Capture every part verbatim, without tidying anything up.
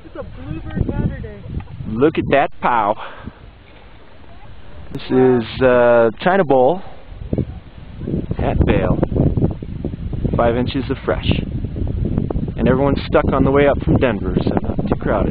It's a bluebird Saturday. Look at that pow. This is uh, China Bowl at Vail. Five inches of fresh. And everyone's stuck on the way up from Denver, so not too crowded.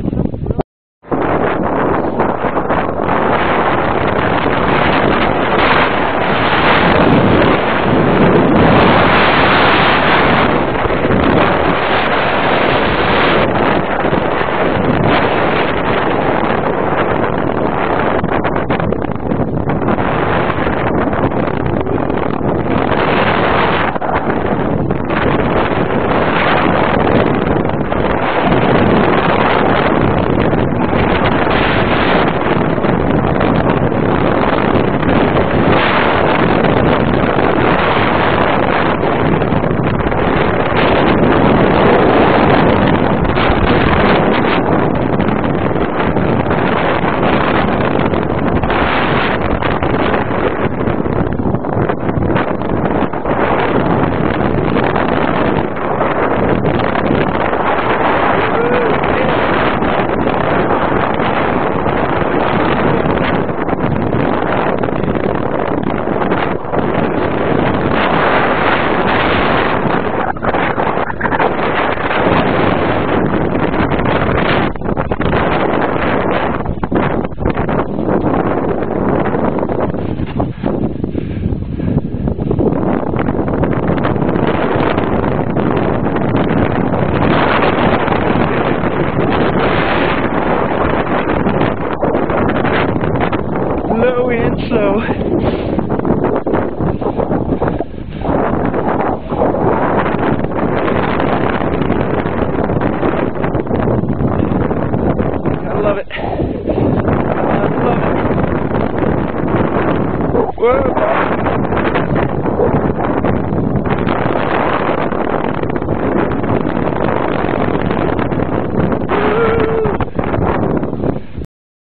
Low and slow. I love it. I love it. Whoa.